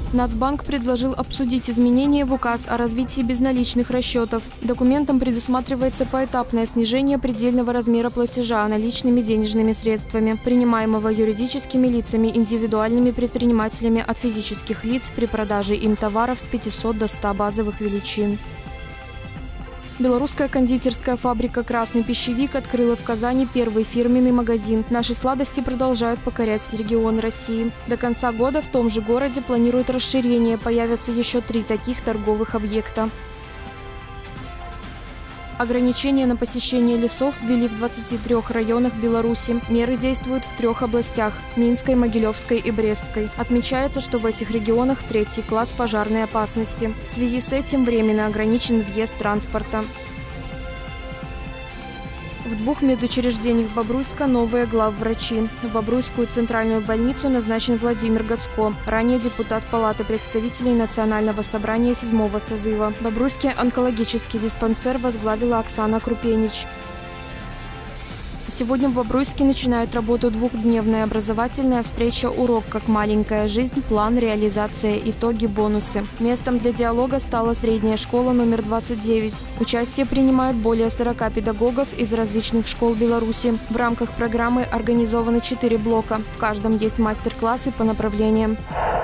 Нацбанк предложил обсудить изменения в указ о развитии безналичных расчетов. Документом предусматривается поэтапное снижение предельного размера платежа наличными денежными средствами, принимаемого юридическими лицами, индивидуальными предпринимателями от физических лиц при продаже им товаров с 500 до 100 базовых величин. Белорусская кондитерская фабрика «Красный пищевик» открыла в Казани первый фирменный магазин. Наши сладости продолжают покорять регионы России. До конца года в том же городе планируют расширение. Появятся еще 3 таких торговых объекта. Ограничения на посещение лесов ввели в 23 районах Беларуси. Меры действуют в 3 областях – Минской, Могилевской и Брестской. Отмечается, что в этих регионах 3-й класс пожарной опасности. В связи с этим временно ограничен въезд транспорта. В 2 медучреждениях Бобруйска новые главврачи. В Бобруйскую центральную больницу назначен Владимир Гацко, ранее депутат Палаты представителей Национального собрания 7-го созыва. Бобруйский онкологический диспансер возглавила Оксана Крупенич. Сегодня в Бобруйске начинает работу 2-дневная образовательная встреча «Урок как маленькая жизнь. План, реализация, итоги, бонусы». Местом для диалога стала средняя школа номер 29. Участие принимают более 40 педагогов из различных школ Беларуси. В рамках программы организованы 4 блока. В каждом есть мастер-классы по направлениям.